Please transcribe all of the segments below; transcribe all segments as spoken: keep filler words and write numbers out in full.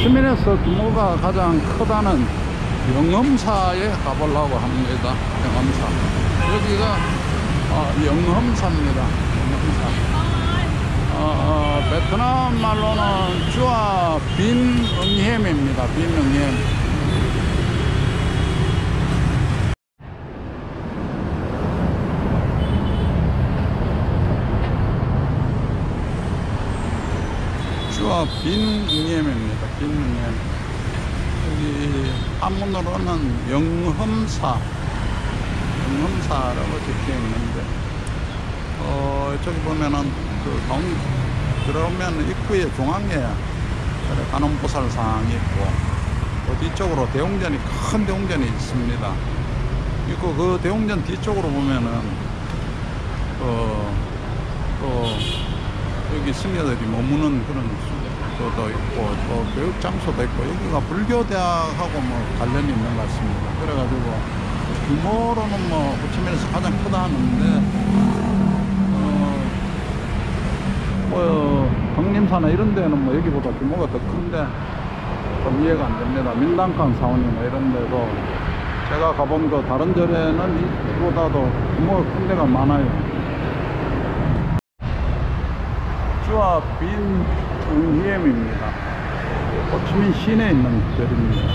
호치민에서 규모가 가장 크다는 영엄사에 가보려고 합니다. 영엄사. 여기가 어, 영엄사입니다. 영엄사. 어, 어, 베트남 말로는 주아 빈응햄입니다. 빈응햄. 주아 빈응햄입니다. 빈응햄. 여기 한문으로는 영엄사, 영엄사라고 적혀 있는데, 어, 저기 보면은 그 동, 들어오면 입구에 중앙에 관음보살상이 있고, 그 뒤쪽으로 대웅전이, 큰 대웅전이 있습니다. 있고 그 대웅전 뒤쪽으로 보면은 그, 또 여기 스님들이 머무는 그런 수도 있고, 또 교육 장소도 있고, 여기가 불교대학하고 뭐 관련이 있는 것 같습니다. 그래가지고 규모로는 뭐 호치민에서 가장 크다 하는데, 뭐 강림사나 이런 데는 뭐 여기보다 규모가 더 큰데 좀 이해가 안 됩니다. 민당강 사원이나 이런 데도 제가 가본 그 다른 절에는 이보다도 규모가 큰 데가 많아요. 주아 빈응햄입니다. 호치민 시내에 있는 절입니다.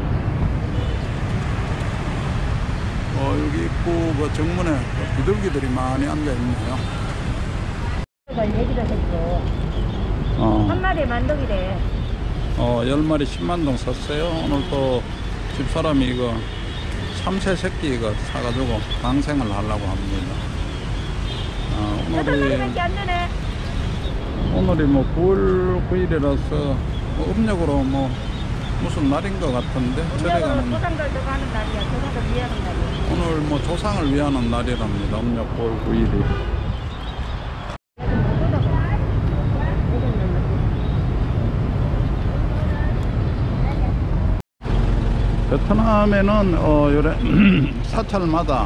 어, 여기 입구 그 정문에 비둘기들이 많이 앉아 있네요. 얘기를 했죠. 어. 한 마리에 만동이래. 어, 열 마리 십만 동 샀어요. 오늘 또 집사람이 이거 삼세 새끼 이거 사가지고 방생을 하려고 합니다. 어, 오늘이, 안 되네. 오늘이 뭐 구월 구일이라서 뭐 음력으로 뭐 무슨 날인 것 같은데, 절에 가는 조상들도 가는 날이야. 조상들 위하는 날이야. 오늘 뭐 조상을 위하는 날이랍니다. 음력 구월 구일이. 베트남에는 어, 요래 사찰마다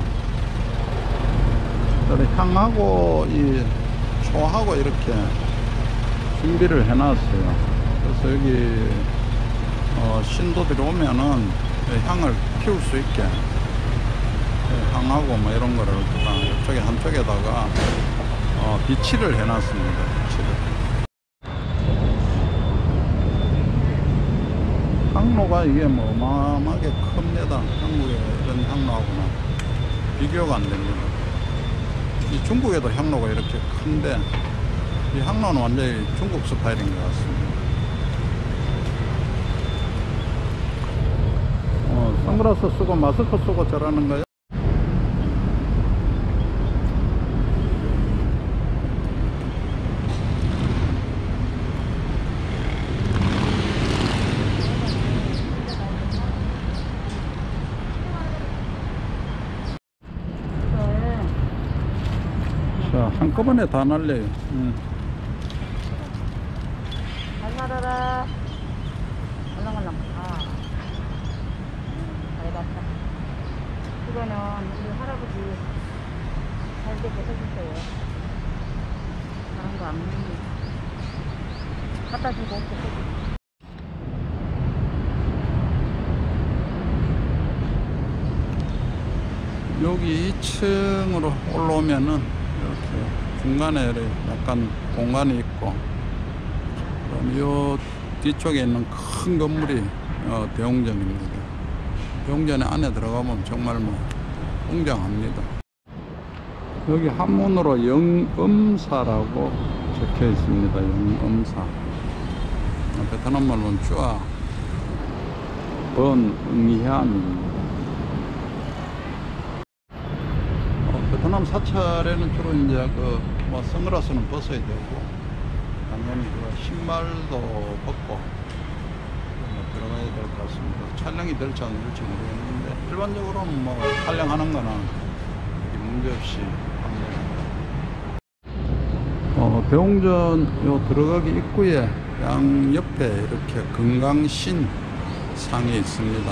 향하고 이 초하고 이렇게 준비를 해놨어요. 그래서 여기 어, 신도들이 오면은 향을 피울 수 있게 향하고 뭐 이런 거를 이쪽에 한쪽에다가 어, 비치를 해놨습니다. 비치를. 항로가 이게 뭐 어마어마하게 큽니다. 한국의 이런 항로하고는 비교가 안 됩니다. 이 중국에도 항로가 이렇게 큰데 이 항로는 완전히 중국 스타일인 것 같습니다. 어, 선글라스 쓰고 마스크 쓰고 저러는 거예요? 자, 한꺼번에 다 날려요. 응. 잘 말아라. 얼렁얼렁. 아. 잘 봤다. 이거는 우리 할아버지 잘 되게 해주세요. 다른 거 안 먹는 갖다 주고 없고. 여기 이 층으로 올라오면은 이렇게 중간에 약간 공간이 있고, 그럼 요 뒤쪽에 있는 큰 건물이 어, 대웅전입니다. 대웅전에 안에 들어가면 정말 뭐 웅장합니다. 여기 한문으로 영엄사라고 적혀 있습니다. 영엄사. 베트남 말로는 쭈아 번응희함입니다. 베트남 사찰에는 주로 이제 그 뭐 선글라스는 벗어야 되고, 당연히 그 신발도 벗고 들어가야 될 것 같습니다. 촬영이 될지 안 될지 모르겠는데 일반적으로는 뭐 촬영하는 거는 문제없이 합니다. 어, 대웅전 요 들어가기 입구에 양 옆에 이렇게 금강신 상이 있습니다.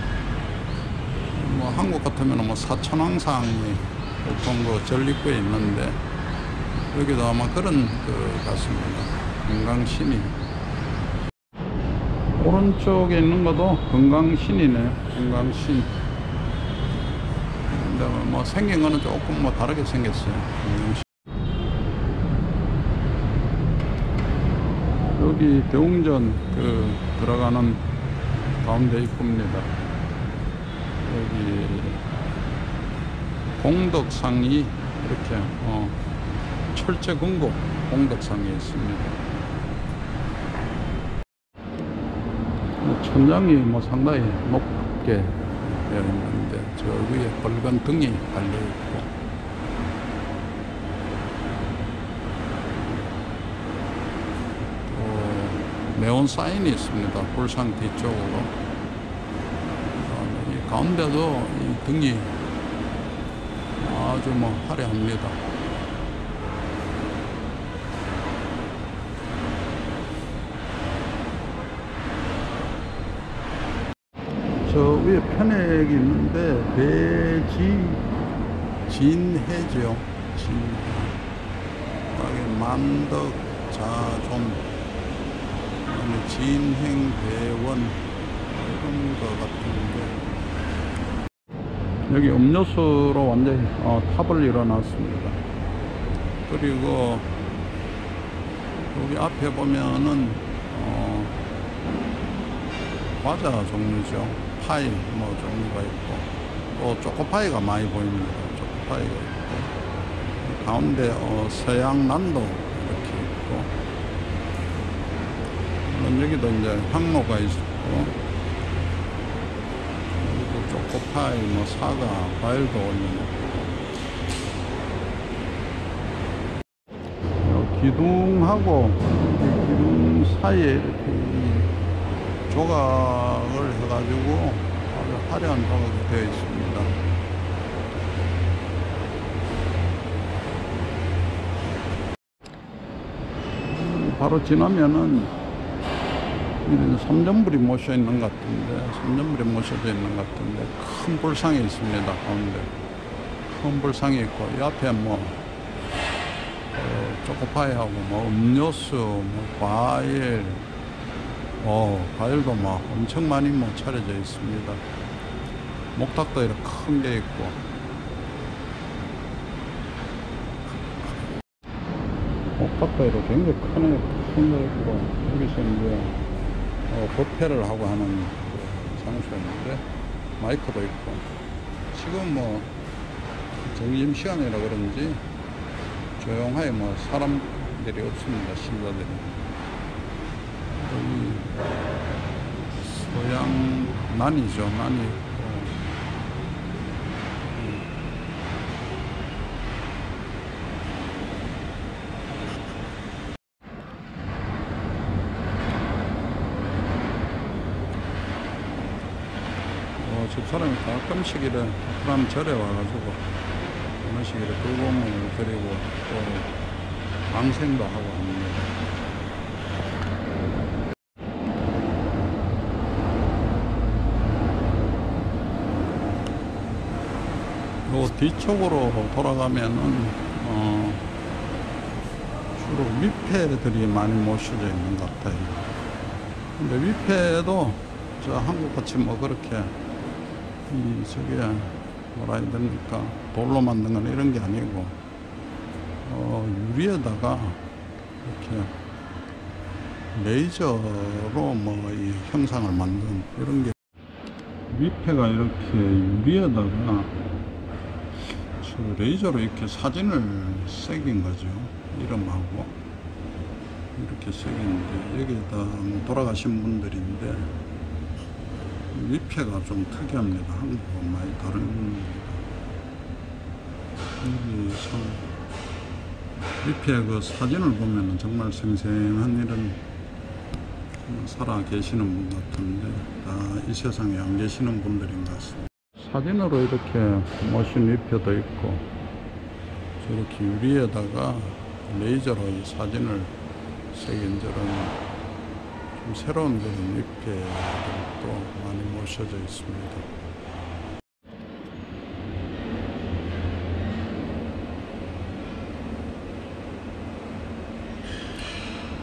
뭐 한국 같으면 뭐 사천왕상이 보통 그 전립구에 있는데 여기도 아마 그런 그 같습니다. 금강신이 오른쪽에 있는 것도 금강신이네. 금강신. 근데 뭐 생긴 거는 조금 뭐 다르게 생겼어요. 금강신. 여기 대웅전 그 들어가는 가운데 입구입니다. 여기 공덕상이 이렇게 어, 철제 금고 공덕상이 있습니다. 천장이 뭐 상당히 높게 되어 있는데 저 위에 빨간 등이 달려 있고 또 네온 사인이 있습니다. 불상 뒤쪽으로. 이 가운데도 이 등이 아주 뭐 화려합니다. 저 위에 편액이 있는데 배지 진해죠. 진해. 여기 만덕 자존, 진행대원 이런 거 같은데 여기 음료수로 완전히 어, 탑을 일어났습니다. 그리고 여기 앞에 보면은 어, 과자 종류죠. 파이 뭐 종류가 있고 또 초코파이가 많이 보입니다. 초코파이가 있고 가운데 어, 서양난도 이렇게 있고 물론 여기도 이제 항로가 있고 그리고 초코파이 뭐 사과 과일도 올려놓고 기둥하고 기둥 사이에 이렇게 조각을 해가지고 아주 화려한 조각이 되어 있습니다. 바로 지나면은 삼전불이 모셔 있는 것 같은데, 삼전불이 모셔져 있는 것 같은데 큰 불상이 있습니다. 가운데 큰 불상이 있고 이 앞에 뭐 어, 초코파이하고 뭐 음료수, 뭐 과일, 어, 과일도 막 엄청 많이 뭐 차려져 있습니다. 목탁도 이렇게 큰 게 있고. 목탁도 이렇게 굉장히 큰, 큰 게 있고. 여기서 이제, 어, 법회를 하고 하는 그 장소였는데, 마이크도 있고. 지금 뭐, 점심시간이라 그런지, 조용하게 뭐, 사람들이 없습니다. 신자들이. 여기 서양 난이죠. 난이 있고 어, 집사람이 가끔씩 이래 프람 절에 와가지고 하나씩 이래 불공을 드리고 또 방생도 하고 합니다. 요 뒤쪽으로 돌아가면은 어 주로 위패들이 많이 모셔져 있는 것 같아요. 근데 위패도 저 한국같이 뭐 그렇게 이 저게 뭐라 해야 됩니까, 돌로 만든 건 이런 게 아니고 어 유리에다가 이렇게 레이저로 뭐 이 형상을 만든 이런 게, 위패가 이렇게 유리에다가 레이저로 이렇게 사진을 새긴 거죠. 이름하고 이렇게 새겼는데 여기다 돌아가신 분들인데 위패가 좀 특이합니다. 한국과 많이 다릅니다. 여기서 위패 그 사진을 보면 정말 생생한 이런 살아 계시는 분 같은데 다 이 세상에 안 계시는 분들인 것 같습니다. 사진으로 이렇게 모신 위패도 있고 저렇게 유리에다가 레이저로 이 사진을 새긴 저런 좀 새로운 그런 위패들도 많이 모셔져 있습니다.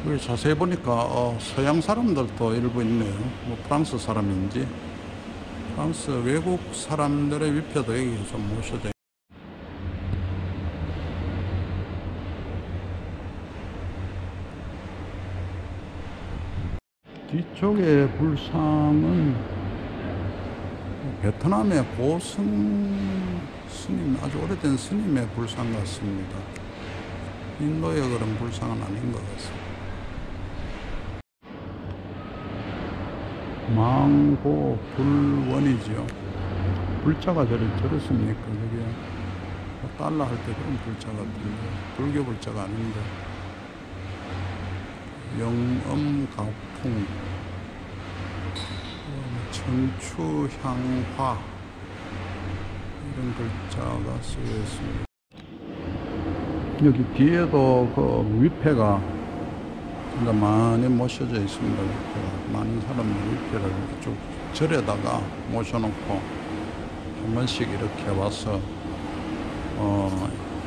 여기 자세히 보니까 어, 서양 사람들도 일부 있네요. 뭐 프랑스 사람인지 프랑스 외국 사람들의 위패도 여기 좀 모셔져 있- 뒤쪽에 불상은 베트남의 고승 스님, 아주 오래된 스님의 불상 같습니다. 인도의 그런 불상은 아닌 것 같습니다. 망고 불원이지요. 불자가 저리 저렇습니까? 그게 달러 할 때 그런 불자 같은데 불교 불자가 아닌데. 영엄가풍, 천추향화 이런 글자가 쓰여 있습니다. 여기 뒤에도 그 위패가 진짜 많이 모셔져 있습니다. 위패가. 많은 사람들 위패를 쭉 절에다가 모셔놓고 한 번씩 이렇게 와서 어,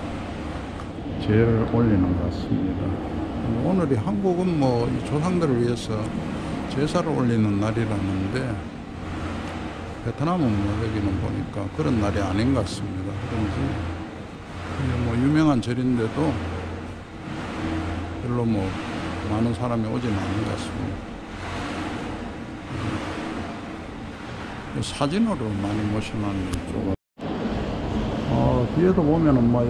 제를 올리는 것 같습니다. 오늘이 한국은 뭐 조상들을 위해서 제사를 올리는 날이라는데 베트남은 뭐 여기는 보니까 그런 날이 아닌 것 같습니다. 그런지 뭐 유명한 절인데도 별로 뭐 많은 사람이 오지는 않는 것 같습니다. 사진으로 많이 모셔놓은 쪽. 어, 뒤에도 보면은 뭐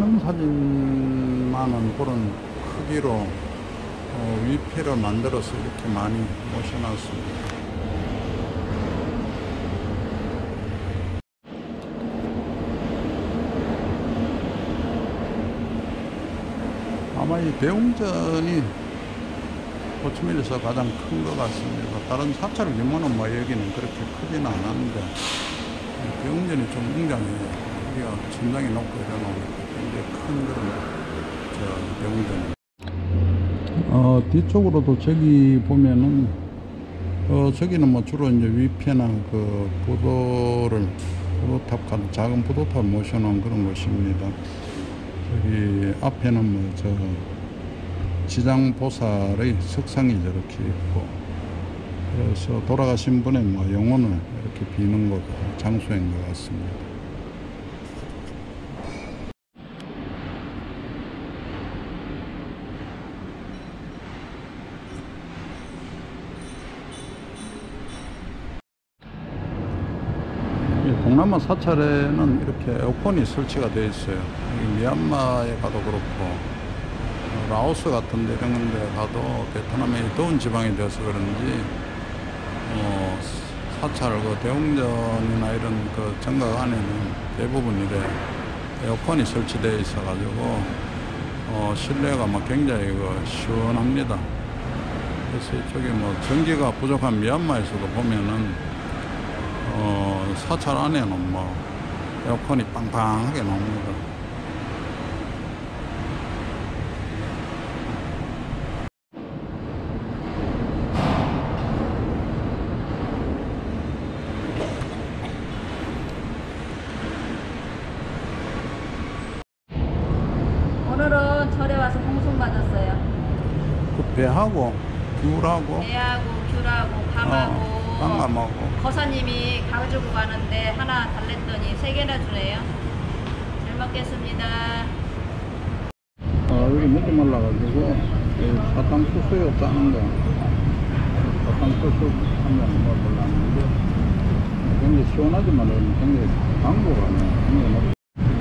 증명사진만은 그런 크기로 어, 위패를 만들어서 이렇게 많이 모셔놨습니다. 아마 이 대웅전이 호치민에서 가장 큰 것 같습니다. 다른 사찰 규모는 뭐 여기는 그렇게 크지는 않았는데 대웅전이 좀 웅장해요. 여기가 천장이 높고 이러놓으니까 굉장히 큰 그런 저 대웅전입니다. 어, 뒤쪽으로도 저기 보면은, 어, 저기는 뭐 주로 이제 위패나 그 부도를, 부도탑 같은 작은 부도탑 모셔놓은 그런 곳입니다. 저기 앞에는 뭐 저 지장보살의 석상이 저렇게 있고, 그래서 돌아가신 분의 뭐 영혼을 이렇게 비는 곳, 장소인 것 같습니다. 동남아 사찰에는 이렇게 에어컨이 설치가 되어 있어요. 미얀마에 가도 그렇고 라오스 같은 데 이런 데 가도 베트남이 더운 지방이 되어서 그런지 어, 사찰 그 대웅전이나 이런 그 정각 안에는 대부분 이래 에어컨이 설치되어 있어 가지고 어, 실내가 막 굉장히 그 시원합니다. 그래서 이쪽에 뭐 전기가 부족한 미얀마에서도 보면은 어, 사찰 안에는 뭐 에어컨이 빵빵하게 나옵니다. 오늘은 절에 와서 봉송 받았어요. 그 배하고 귤하고 배하고 귤하고 밤하고 어, 빵감하고 거사님이 가지고 가는데 하나 달랬더니 세 개나 주네요. 잘 먹겠습니다. 아, 여기 먹지 말라가지고 사탕수수요 짜는 거 사탕수수 하면 뭐 몰랐는데 굉장히 시원하지만 굉장히 광고가 굉장히 높.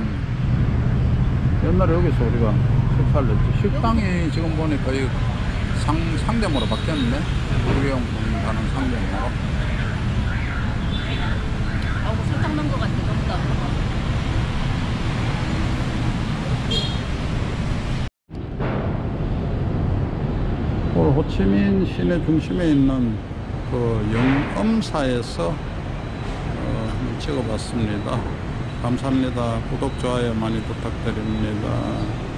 옛날에 여기서 우리가 식사를 했지. 식당이 지금 보니까 이 상, 상점으로 바뀌었는데 우리용품 가는 상점으로. 아우 설탕 넣은 것 같아. 덥다. 오늘 호치민 시내 중심에 있는 그 영엄사에서 어, 한번 찍어봤습니다. 감사합니다. 구독, 좋아요 많이 부탁드립니다.